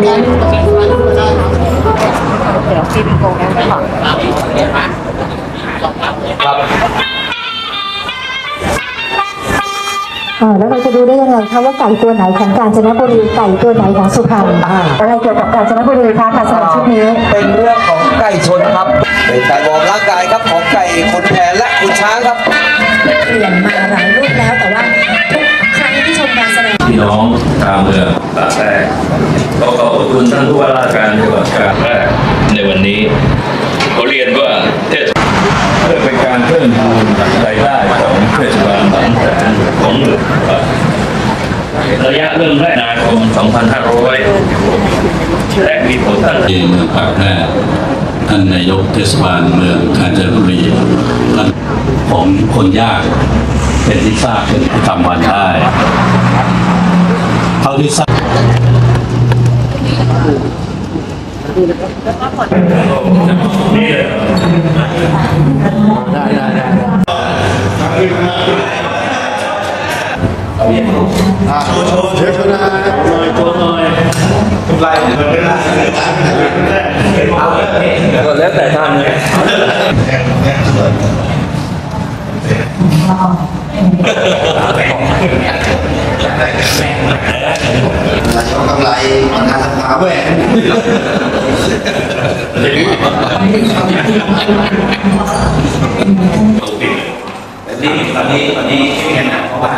เดี๋ยวฟิล์มโกงแล้วก่อนแล้วเราจะดูได้ยังไงคะว่าไก่ตัวไหนของกาญจนบุรีไก่ตัวไหนของสุพรรณอะไรเกี่ยวกับกาญจนบุรีคะสำหรับชุดนี้เป็นเรื่องของไก่ชนครับเป็นการวอร์มร่างกายครับของไก่คนแผนและคุณช้างครับเปลี่ยนมาหลายรุ่นแล้วแต่ว่าทุกครั้งที่ชมการแสดงพี่น้องชาวเมืองปากแรกก็ขอบคุณท่านผู้ว่าราชการจังหวัดปากแรกในวันนี้เขาเรียนว่าเทศเพื่อเป็นการเพิ่มพูนรายได้ของเทศบาลบางแสนของหมู่ระยะเริ่มแรกนาคม 2500 และมีผลตั้งแต่เมืองปากแพร่ท่านนายกเทศบาลเมืองกาญจนบุรีท่านของคนยากเป็นที่ทราบเป็นที่ทำวันได้เท่าที่ทราบนี่เลยเชิญชนะตัวหน่อยกำไรแล้วแต่ท่านเลยกำไรมันหาแหวนนี่ตอนนี้แค่ไหนเพราะว่า